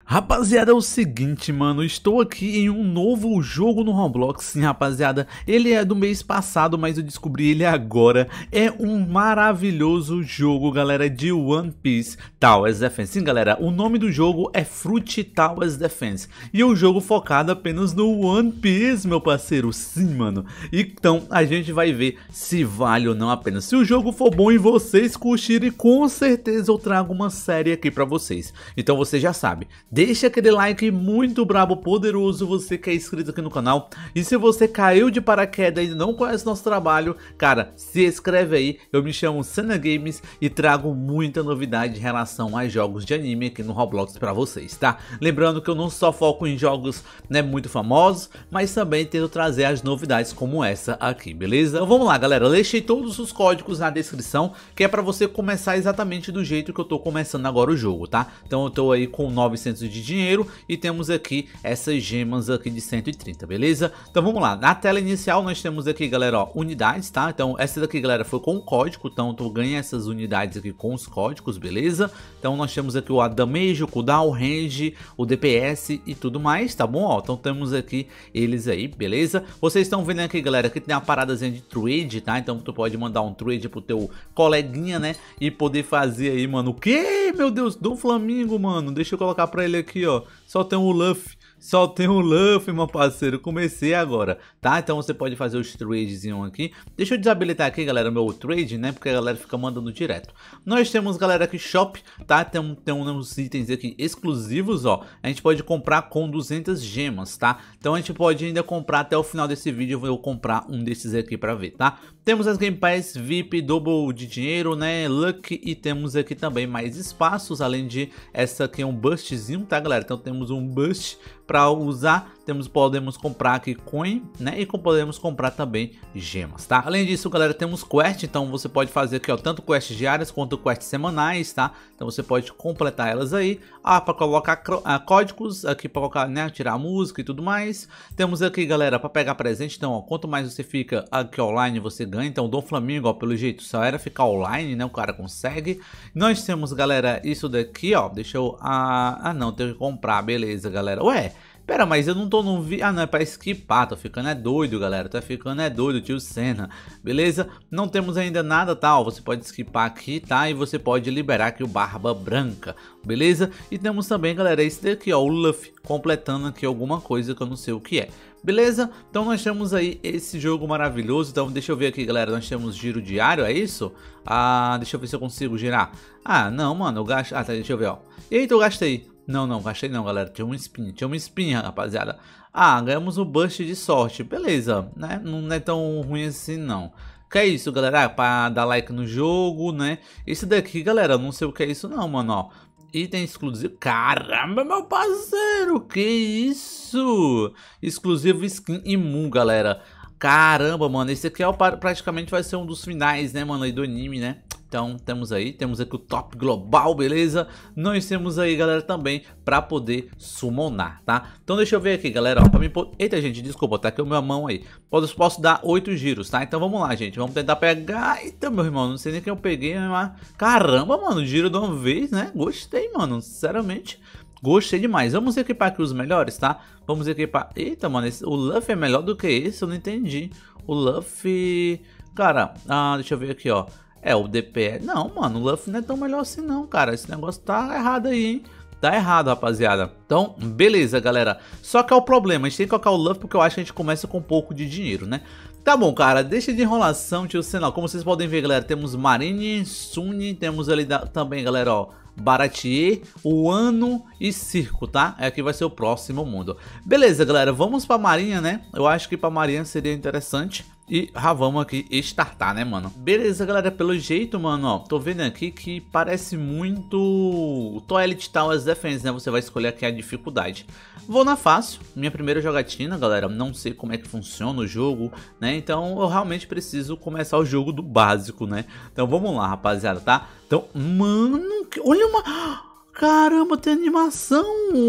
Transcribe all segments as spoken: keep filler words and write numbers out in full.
Rapaziada, é o seguinte, mano, estou aqui em um novo jogo no Roblox. Sim, rapaziada, ele é do mês passado, mas eu descobri ele agora. É um maravilhoso jogo, galera, de One Piece Towers Defense. Sim, galera, o nome do jogo é Fruit Towers Defense e é um jogo focado apenas no One Piece, meu parceiro. Sim, mano, então a gente vai ver se vale ou não a pena. Se o jogo for bom e vocês curtirem, com certeza eu trago uma série aqui pra vocês. Então você já sabe, deixa aquele like muito brabo, poderoso, você que é inscrito aqui no canal. E se você caiu de paraquedas e não conhece nosso trabalho, cara, se inscreve aí. Eu me chamo Senna Games e trago muita novidade em relação a jogos de anime aqui no Roblox pra vocês, tá? Lembrando que eu não só foco em jogos, né, muito famosos, mas também tento trazer as novidades como essa aqui, beleza? Então vamos lá, galera, eu deixei todos os códigos na descrição, que é pra você começar exatamente do jeito que eu tô começando agora o jogo, tá? Então eu tô aí com novecentos de dinheiro e temos aqui essas gemas aqui de cento e trinta, beleza? Então vamos lá, na tela inicial nós temos aqui, galera, ó, unidades, tá? Então essa daqui, galera, foi com o código, então tu ganha essas unidades aqui com os códigos, beleza? Então nós temos aqui o damage, o cooldown, o range, o D P S e tudo mais, tá bom? Ó, então temos aqui eles aí, beleza? Vocês estão vendo aqui, galera, que tem uma paradazinha de trade, tá? Então tu pode mandar um trade pro teu coleguinha, né? E poder fazer aí, mano, o que? Meu Deus, do Flamingo, mano, deixa eu colocar pra ele aqui, ó, só tem o Luffy, só tem o Luffy, meu parceiro, comecei agora, tá? Então você pode fazer os tradezinhos aqui. Deixa eu desabilitar aqui, galera, meu trade, né? Porque a galera fica mandando direto. Nós temos, galera, aqui shop, tá? Tem, tem uns itens aqui exclusivos, ó. A gente pode comprar com duzentas gemas, tá? Então a gente pode ainda comprar até o final desse vídeo. Eu vou comprar um desses aqui pra ver, tá? Temos as Game Pass V I P, double de dinheiro, né? Luck, e temos aqui também mais espaços, além de essa aqui é um burstzinho, tá, galera? Então temos um burst para usar, temos, podemos comprar aqui coin, né, e podemos comprar também gemas, tá? Além disso, galera, temos quest, então você pode fazer aqui, ó, tanto quests diárias quanto quests semanais, tá? Então você pode completar elas aí, ah, para colocar ah, códigos aqui, para colocar, né, tirar a música e tudo mais. Temos aqui, galera, para pegar presente, então, ó, quanto mais você fica aqui online, você ganha. Então, Dom Flamingo, ó, pelo jeito, só era ficar online, né, o cara consegue. Nós temos, galera, isso daqui, ó, deixa eu, ah, ah não, tenho que comprar, beleza, galera, ué. Pera, mas eu não tô no vídeo. Ah, não, é pra esquipar. Tô ficando é doido, galera. Tô ficando é doido, tio Senna. Beleza? Não temos ainda nada, tá? Você pode esquipar aqui, tá? E você pode liberar aqui o Barba Branca. Beleza? E temos também, galera, esse daqui, ó, o Luffy, completando aqui alguma coisa que eu não sei o que é. Beleza? Então nós temos aí esse jogo maravilhoso. Então deixa eu ver aqui, galera. Nós temos giro diário, é isso? Ah, deixa eu ver se eu consigo girar. Ah, não, mano, eu gasto. Ah, tá, deixa eu ver, ó. Eita, eu gastei. Não, não, gastei não, galera. Tinha um spin, tinha uma espinha, rapaziada. Ah, ganhamos um burst de sorte. Beleza, né? Não é tão ruim assim, não. Que é isso, galera? Ah, pra dar like no jogo, né? Esse daqui, galera, não sei o que é isso não, mano, ó. Item exclusivo. Caramba, meu parceiro, que isso? Exclusivo skin imun, galera. Caramba, mano, esse aqui é o, praticamente vai ser um dos finais, né, mano, aí do anime, né? Então temos aí, temos aqui o top global, beleza? Nós temos aí, galera, também pra poder summonar, tá? Então deixa eu ver aqui, galera, ó, pra mim... Eita, gente, desculpa, tá aqui a minha mão aí. Posso, posso dar oito giros, tá? Então vamos lá, gente, vamos tentar pegar... Eita, meu irmão, não sei nem quem eu peguei, mas... Caramba, mano, giro de uma vez, né? Gostei, mano, sinceramente... Gostei demais. Vamos equipar aqui os melhores, tá? Vamos equipar... Eita, mano, esse... o Luffy é melhor do que esse? Eu não entendi. O Luffy... Cara, ah, deixa eu ver aqui, ó. É, o D P S... Não, mano, o Luffy não é tão melhor assim não, cara. Esse negócio tá errado aí, hein? Tá errado, rapaziada. Então, beleza, galera. Só que é o problema, a gente tem que colocar o Luffy porque eu acho que a gente começa com um pouco de dinheiro, né? Tá bom, cara, deixa de enrolação, tio Senna. Como vocês podem ver, galera, temos Marine, Sunny, temos ali da... também, galera, ó, Baratie, Wano e Circo, tá? É aqui vai ser o próximo mundo. Beleza, galera, vamos pra Marinha, né? Eu acho que pra Marinha seria interessante. E já vamos aqui startar, né, mano? Beleza, galera, pelo jeito, mano, ó, tô vendo aqui que parece muito Twilight Towers Defense, né? Você vai escolher aqui a dificuldade. Vou na fácil, minha primeira jogatina, galera, não sei como é que funciona o jogo, né? Então eu realmente preciso começar o jogo do básico, né? Então vamos lá, rapaziada, tá? Então, mano, que... olha uma... Caramba, tem animação!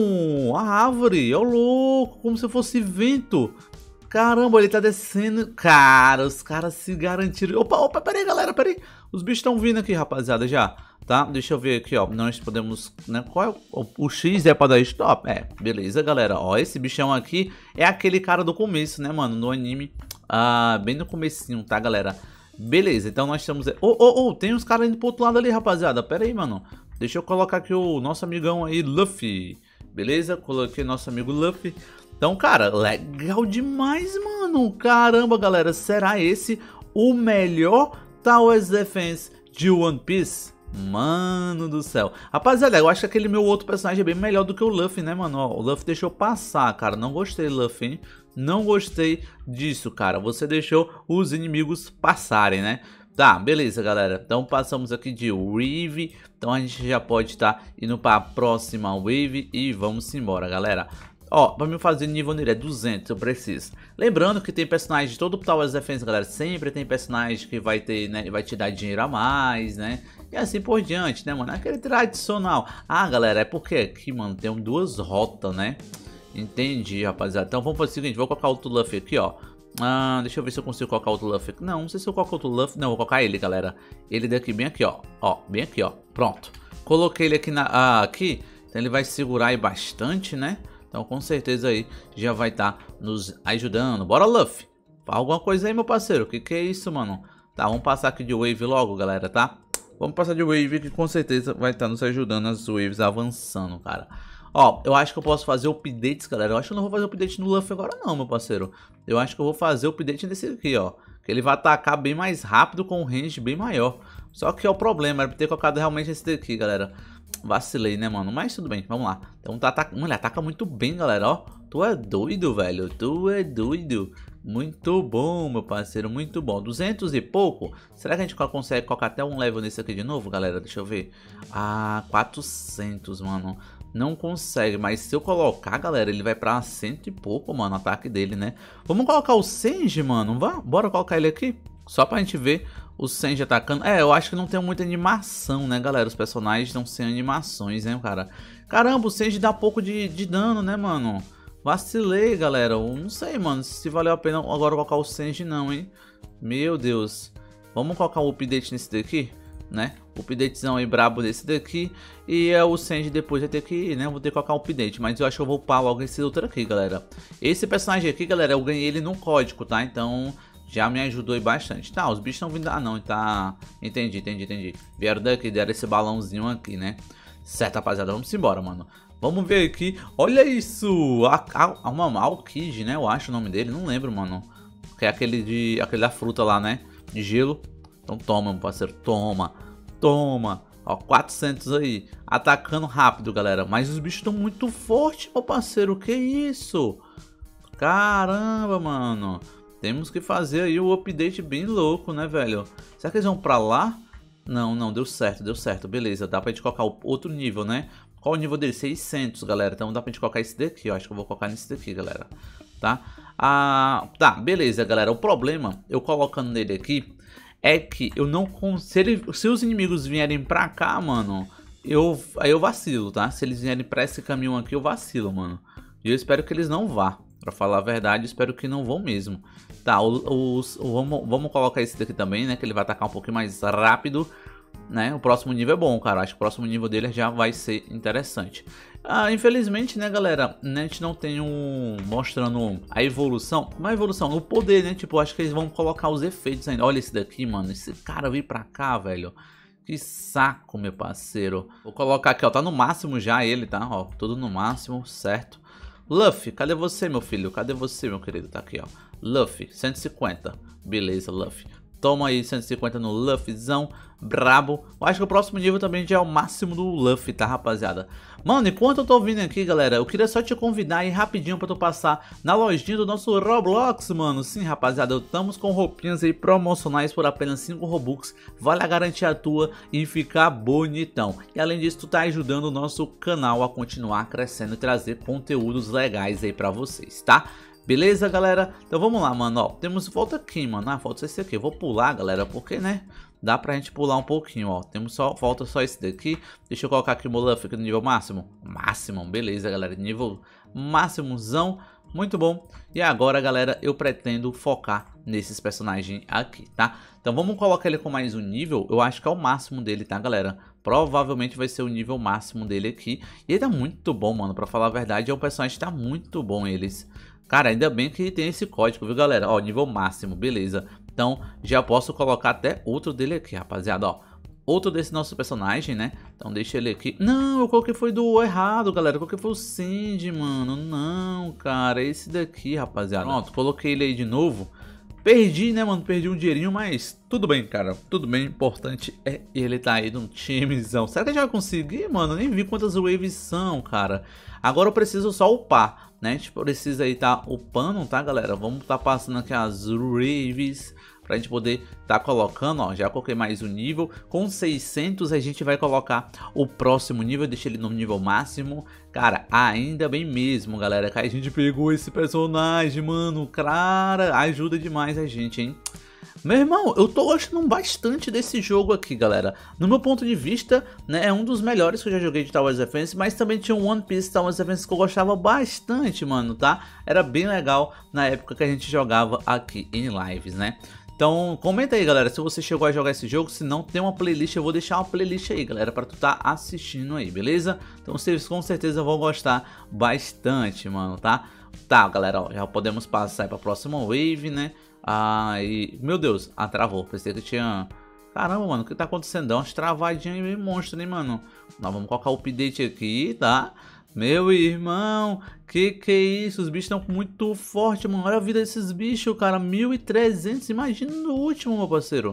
A árvore, ó, louco, como se fosse vento. Caramba, ele tá descendo. Cara, os caras se garantiram. Opa, opa, peraí, galera, peraí. Os bichos estão vindo aqui, rapaziada, já. tá? Deixa eu ver aqui, ó. Nós podemos, né? Qual é o, o X é para dar stop? É, beleza, galera. Ó, esse bichão aqui é aquele cara do começo, né, mano? No anime, ah, bem no comecinho, tá, galera? Beleza, então nós estamos... Ô, ô, ô, tem uns caras indo pro outro lado ali, rapaziada. Pera aí, mano. Deixa eu colocar aqui o nosso amigão aí, Luffy. Beleza? Coloquei nosso amigo Luffy. Então, cara, legal demais, mano. Caramba, galera. Será esse o melhor Tower Defense de One Piece? Mano do céu. Rapaziada, eu acho que aquele meu outro personagem é bem melhor do que o Luffy, né, mano? Ó, o Luffy deixou passar, cara. Não gostei, Luffy, hein? Não gostei disso, cara. Você deixou os inimigos passarem, né? Tá, beleza, galera. Então passamos aqui de Wave. Então a gente já pode estar tá indo para a próxima Wave. E vamos embora, galera. Ó, pra mim fazer nível nele é duzentos, eu preciso. Lembrando que tem personagem de todo o Tower Defense, galera. Sempre tem personagem que vai ter, né? Vai te dar dinheiro a mais, né? E assim por diante, né, mano? Aquele tradicional. Ah, galera, é porque aqui, mano, tem duas rotas, né? Entendi, rapaziada. Então vamos fazer o seguinte, vou colocar outro Luffy aqui, ó. Ah, deixa eu ver se eu consigo colocar outro Luffy aqui. Não, não sei se eu coloco outro Luffy. Não, vou colocar ele, galera. Ele daqui, bem aqui, ó. Ó, bem aqui, ó. Pronto. Coloquei ele aqui, na, ah, aqui. Então ele vai segurar aí bastante, né? Então com certeza aí já vai estar tá nos ajudando. Bora, Luffy. Fala alguma coisa aí, meu parceiro. O que que é isso, mano? Tá, vamos passar aqui de Wave logo, galera, tá? Vamos passar de Wave que com certeza vai estar tá nos ajudando as Waves avançando, cara. Ó, eu acho que eu posso fazer updates, galera. Eu acho que eu não vou fazer update no Luffy agora não, meu parceiro. Eu acho que eu vou fazer o update nesse aqui, ó. Que ele vai atacar bem mais rápido com um range bem maior. Só que é o problema, era ter colocado realmente esse daqui, galera. Vacilei, né, mano? Mas tudo bem, vamos lá. Então tá atacando. Ele ataca muito bem, galera, ó. Tu é doido, velho. Tu é doido. Muito bom, meu parceiro, muito bom. duzentos e pouco. Será que a gente consegue colocar até um level nesse aqui de novo, galera? Deixa eu ver. Ah, quatrocentos, mano. Não consegue, mas se eu colocar, galera, ele vai pra cento e pouco, mano, o ataque dele, né? Vamos colocar o Sanji, mano. Vá, bora colocar ele aqui. Só pra gente ver o Sanji atacando. É, eu acho que não tem muita animação, né, galera? Os personagens não sem animações, né, cara? Caramba, o Sanji dá pouco de, de dano, né, mano? Vacilei, galera. Eu não sei, mano, se valeu a pena agora colocar o Sanji não, hein? Meu Deus. Vamos colocar um update nesse daqui, né? O updatezão aí brabo desse daqui. E é o Sanji depois vai ter que, né? Vou ter que colocar um update. Mas eu acho que eu vou upar logo esse outro aqui, galera. Esse personagem aqui, galera, eu ganhei ele no código, tá? Então já me ajudou aí bastante. Tá, os bichos estão vindo. Ah, não, tá. Entendi, entendi, entendi. Vieram daqui, deram esse balãozinho aqui, né? Certo, rapaziada, vamos embora, mano. Vamos ver aqui. Olha isso! A, a, uma Aokiji, né? Eu acho o nome dele. Não lembro, mano. Que é aquele de. Aquele da fruta lá, né? De gelo. Então toma, meu parceiro. Toma. Toma. Ó, quatrocentos aí. Atacando rápido, galera. Mas os bichos estão muito fortes, meu parceiro. Que isso? Caramba, mano. Temos que fazer aí o update bem louco, né, velho? Será que eles vão pra lá? Não, não. Deu certo, deu certo. Beleza. Dá pra gente colocar o outro nível, né? Qual o nível dele? seiscentos, galera. Então dá pra gente colocar esse daqui. Eu acho que eu vou colocar nesse daqui, galera. Tá? Ah, tá, beleza, galera. O problema, eu colocando nele aqui, é que eu não consigo. Se, se os inimigos vierem pra cá, mano, eu, aí eu vacilo, tá? Se eles vierem pra esse caminho aqui, eu vacilo, mano. E eu espero que eles não vá. Pra falar a verdade, eu espero que não vão mesmo. Tá, o, o, o, vamos, vamos colocar esse daqui também, né? Que ele vai atacar um pouquinho mais rápido. Né? O próximo nível é bom, cara. Acho que o próximo nível dele já vai ser interessante. Ah, infelizmente, né, galera, né, a gente não tem um mostrando a evolução. Uma evolução, o poder, né? Tipo, acho que eles vão colocar os efeitos ainda. Olha esse daqui, mano. Esse cara veio pra cá, velho. Que saco, meu parceiro. Vou colocar aqui, ó. Tá no máximo já ele, tá? Ó, tudo no máximo, certo? Luffy, cadê você, meu filho? Cadê você, meu querido? Tá aqui, ó. Luffy, cento e cinquenta. Beleza, Luffy. Toma aí cento e cinquenta no Luffyzão, brabo. Eu acho que o próximo nível também já é o máximo do Luffy, tá, rapaziada? Mano, enquanto eu tô vindo aqui, galera, eu queria só te convidar aí rapidinho pra tu passar na lojinha do nosso Roblox, mano. Sim, rapaziada, estamos com roupinhas aí promocionais por apenas cinco Robux. Vale a garantia tua e ficar bonitão. E além disso, tu tá ajudando o nosso canal a continuar crescendo e trazer conteúdos legais aí pra vocês, tá? Beleza, galera? Então vamos lá, mano, ó, temos, volta aqui, mano, ah, falta esse aqui, eu vou pular, galera, porque, né, dá pra gente pular um pouquinho, ó, temos só, falta só esse daqui, deixa eu colocar aqui o Luffy aqui no nível máximo, máximo, beleza, galera, nível máximozão, Muito bom. E agora, galera, eu pretendo focar nesses personagens aqui, tá? Então vamos colocar ele com mais um nível. Eu acho que é o máximo dele, tá, galera? Provavelmente vai ser o nível máximo dele aqui. E ele tá muito bom, mano. Pra falar a verdade, é um personagem que tá muito bom, eles. Cara, ainda bem que tem esse código, viu, galera? Ó, nível máximo, beleza. Então já posso colocar até outro dele aqui, rapaziada, ó. Outro desse nosso personagem, né? Então deixa ele aqui. Não, eu coloquei foi do errado, galera. Eu coloquei foi o Sandy, mano. Não, cara. Esse daqui, rapaziada. Pronto, coloquei ele aí de novo. Perdi, né, mano? Perdi um dinheirinho, mas tudo bem, cara. Tudo bem. Importante é ele tá aí num timezão. Será que a gente vai conseguir, mano? Nem vi quantas waves são, cara. Agora eu preciso só upar, né? A gente precisa aí tá upando, tá, galera? Vamos tá passando aqui as waves pra gente poder tá colocando, ó, já coloquei mais um nível, com seiscentos a gente vai colocar o próximo nível, deixa ele no nível máximo, cara, ainda bem mesmo, galera, que a gente pegou esse personagem, mano, cara, ajuda demais a gente, hein. Meu irmão, eu tô gostando bastante desse jogo aqui, galera. No meu ponto de vista, né, é um dos melhores que eu já joguei de Tower Defense, mas também tinha um One Piece Tower Defense que eu gostava bastante, mano, tá? Era bem legal na época que a gente jogava aqui em lives, né? Então, comenta aí, galera, se você chegou a jogar esse jogo. Se não, tem uma playlist, eu vou deixar uma playlist aí, galera, pra tu tá assistindo aí, beleza? Então, vocês com certeza vão gostar bastante, mano, tá? Tá, galera, ó, já podemos passar pra próxima wave, né? Ah, e... Meu Deus, ah, travou, pensei que tinha... Caramba, mano, o que tá acontecendo? Dá umas travadinhas aí, monstro, né, mano? Nós vamos colocar o update aqui, tá? Meu irmão, que que é isso? Os bichos estão muito fortes, mano. Olha a vida desses bichos, cara. mil e trezentos. Imagina no último, meu parceiro.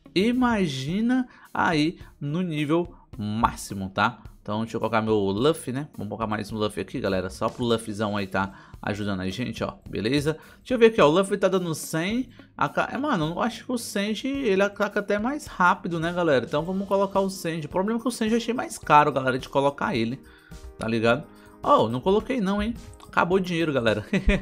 Imagina aí no nível máximo, tá? Então, deixa eu colocar meu Luffy, né? Vamos colocar mais um Luffy aqui, galera. Só pro Luffyzão aí tá ajudando a gente, ó. Beleza? Deixa eu ver aqui, ó. O Luffy tá dando cem. A... Mano, eu acho que o Sanji, ele ataca até mais rápido, né, galera? Então, vamos colocar o Sanji. O problema é que o Sanji eu achei mais caro, galera, de colocar ele. Tá ligado? Oh, não coloquei não, hein? Acabou o dinheiro, galera.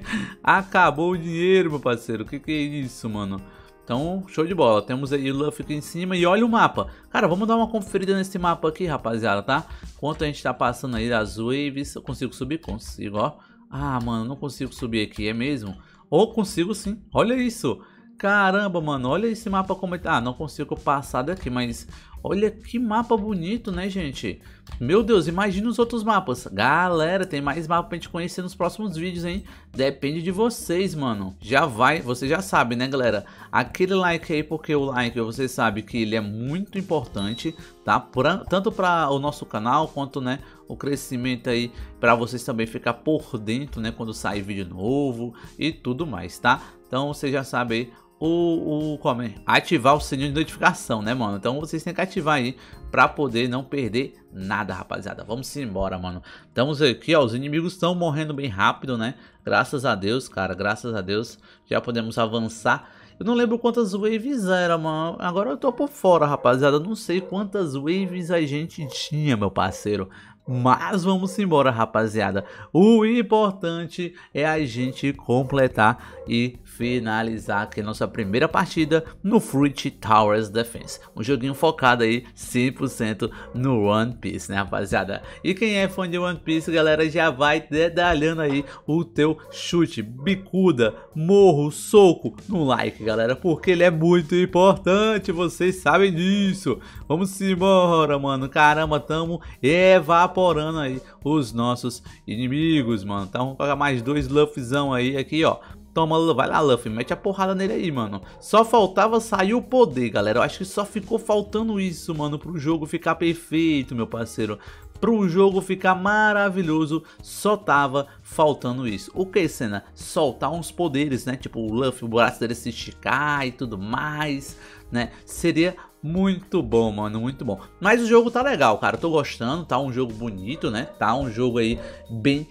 Acabou o dinheiro, meu parceiro. Que que é isso, mano? Então, show de bola. Temos aí o Luffy aqui em cima e olha o mapa. Cara, vamos dar uma conferida nesse mapa aqui, rapaziada, tá? Enquanto a gente tá passando aí as waves, eu consigo subir? Consigo, ó. Ah, mano, não consigo subir aqui, é mesmo? Ou consigo sim. Olha isso. Caramba, mano, olha esse mapa como... Ah, não consigo passar daqui, mas... Olha que mapa bonito, né, gente? Meu Deus, imagina os outros mapas. Galera, tem mais mapa pra gente conhecer nos próximos vídeos, hein? Depende de vocês, mano. Já vai, você já sabe, né, galera? Aquele like aí, porque o like, você sabe que ele é muito importante, tá? Pra, tanto para o nosso canal, quanto, né, o crescimento aí, para vocês também ficar por dentro, né, quando sair vídeo novo e tudo mais, tá? Então, você já sabe aí. O, o como é? Ativar o sininho de notificação, né, mano? Então vocês têm que ativar aí pra poder não perder nada, rapaziada. Vamos embora, mano. Estamos aqui, ó. Os inimigos estão morrendo bem rápido, né? Graças a Deus, cara. Graças a Deus. Já podemos avançar. Eu não lembro quantas waves era, mano. Agora eu tô por fora, rapaziada. Eu não sei quantas waves a gente tinha, meu parceiro. Mas vamos embora, rapaziada. O importante é a gente completar e finalizar aqui nossa primeira partida no Fruit Towers Defense. Um joguinho focado aí cem por cento no One Piece, né, rapaziada? E quem é fã de One Piece, galera, já vai dedalhando aí o teu chute, bicuda, morro, soco no like, galera, porque ele é muito importante, vocês sabem disso. Vamos embora, mano. Caramba, tamo evaporando aí os nossos inimigos, mano. Então vamos colocar mais dois Luffyzão aí, aqui, ó. Toma, vai lá, Luffy, mete a porrada nele aí, mano. Só faltava sair o poder, galera. Eu acho que só ficou faltando isso, mano, pro jogo ficar perfeito, meu parceiro. Pro jogo ficar maravilhoso, só tava faltando isso. O que, Senna? Soltar uns poderes, né? Tipo, o Luffy, o braço dele se esticar e tudo mais, né? Seria muito bom, mano, muito bom. Mas o jogo tá legal, cara, tô gostando, tá um jogo bonito, né? Tá um jogo aí bem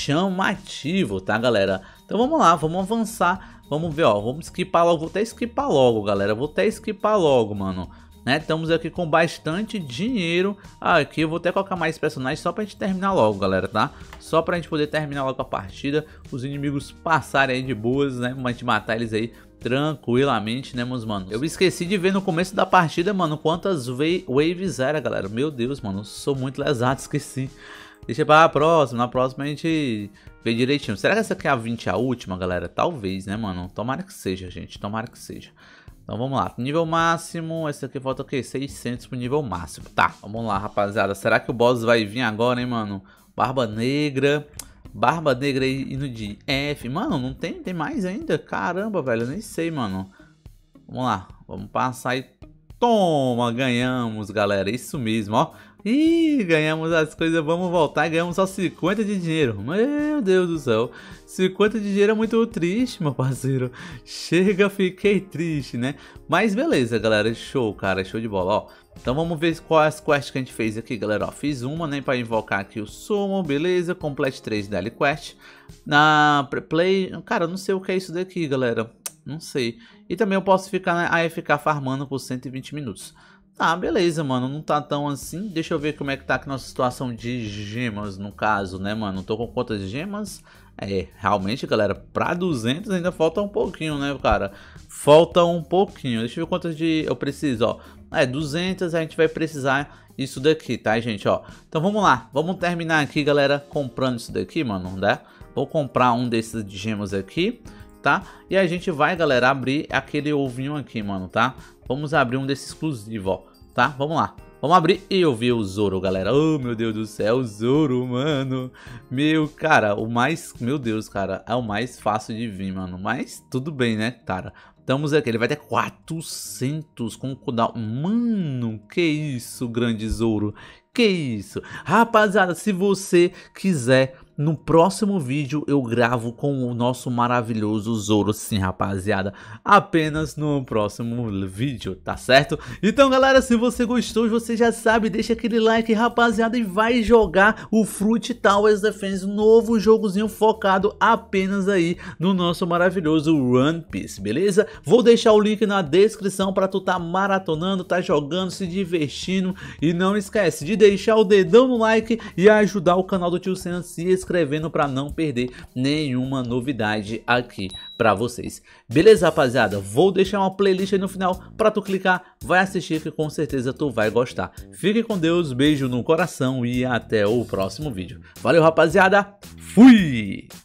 chamativo, tá, galera? Então vamos lá, vamos avançar, vamos ver, ó, vamos skipar logo, vou até skipar logo, galera, vou até skipar logo, mano. Né, estamos aqui com bastante dinheiro. Ah, aqui eu vou até colocar mais personagens só pra gente terminar logo, galera, tá? Só pra gente poder terminar logo a partida. Os inimigos passarem aí de boas, né? Pra gente matar eles aí tranquilamente, né, meus manos? Eu esqueci de ver no começo da partida, mano, quantas waves era, galera. Meu Deus, mano, sou muito lesado, esqueci. Deixa pra próxima, na próxima a gente vê direitinho. Será que essa aqui é a vinte a última, galera? Talvez, né, mano? Tomara que seja, gente, tomara que seja. Então vamos lá, nível máximo, esse aqui falta o quê? seiscentos pro nível máximo. Tá, vamos lá, rapaziada. Será que o boss vai vir agora, hein, mano? Barba Negra, Barba Negra indo de F. Mano, não tem, tem mais ainda? Caramba, velho, eu nem sei, mano. Vamos lá, vamos passar e... Toma, ganhamos, galera, isso mesmo, ó. Ih, ganhamos as coisas, vamos voltar e ganhamos só cinquenta de dinheiro. Meu Deus do céu, cinquenta de dinheiro é muito triste, meu parceiro. Chega, fiquei triste, né? Mas beleza, galera, show, cara, show de bola, ó. Então vamos ver quais quests que a gente fez aqui, galera, ó. Fiz uma, né, pra invocar aqui o Summon, beleza. Complete três Daily Quest. Na Play, cara, eu não sei o que é isso daqui, galera. Não sei. E também eu posso ficar na A F K farmando por cento e vinte minutos. Tá, beleza, mano. Não tá tão assim. Deixa eu ver como é que tá aqui nossa situação de gemas, no caso, né, mano? Tô com quantas gemas? É, realmente, galera, pra duzentos ainda falta um pouquinho, né, cara? Falta um pouquinho. Deixa eu ver quantas de eu preciso, ó. É, duzentos a gente vai precisar isso daqui, tá, gente, ó. Então vamos lá. Vamos terminar aqui, galera, comprando isso daqui, mano, né? Vou comprar um desses de gemas aqui, tá? E a gente vai, galera, abrir aquele ovinho aqui, mano, tá? Vamos abrir um desse exclusivo, ó, tá? Vamos lá. Vamos abrir e eu vi o Zoro, galera. Oh, meu Deus do céu, o Zoro, mano. Meu, cara, o mais... Meu Deus, cara, é o mais fácil de vir, mano. Mas tudo bem, né, cara? Estamos aqui, ele vai ter quatrocentos com cooldown. Mano, que isso, grande Zoro. Que isso. Rapaziada, se você quiser... No próximo vídeo eu gravo com o nosso maravilhoso Zoro, sim, rapaziada. Apenas no próximo vídeo, tá certo? Então, galera, se você gostou, você já sabe, deixa aquele like, rapaziada, e vai jogar o Fruit Towers Defense, novo jogozinho focado apenas aí no nosso maravilhoso One Piece, beleza? Vou deixar o link na descrição pra tu tá maratonando, tá jogando, se divertindo. E não esquece de deixar o dedão no like e ajudar o canal do Tio Senna a se inscrevendo para não perder nenhuma novidade aqui para vocês. Beleza, rapaziada? Vou deixar uma playlist aí no final para tu clicar, vai assistir que com certeza tu vai gostar. Fique com Deus, beijo no coração e até o próximo vídeo. Valeu, rapaziada. Fui!